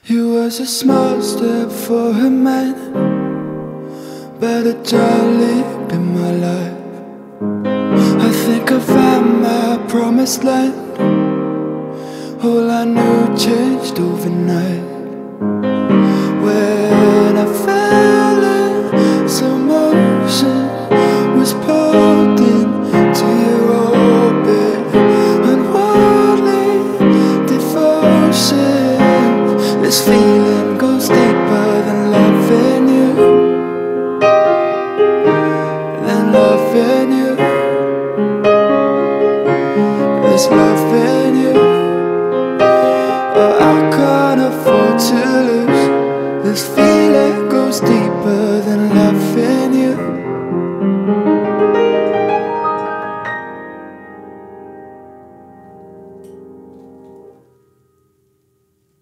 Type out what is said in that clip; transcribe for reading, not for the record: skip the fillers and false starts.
You was a small step for a man, but a tall leap in my life. I think I found my promised land. All I knew changed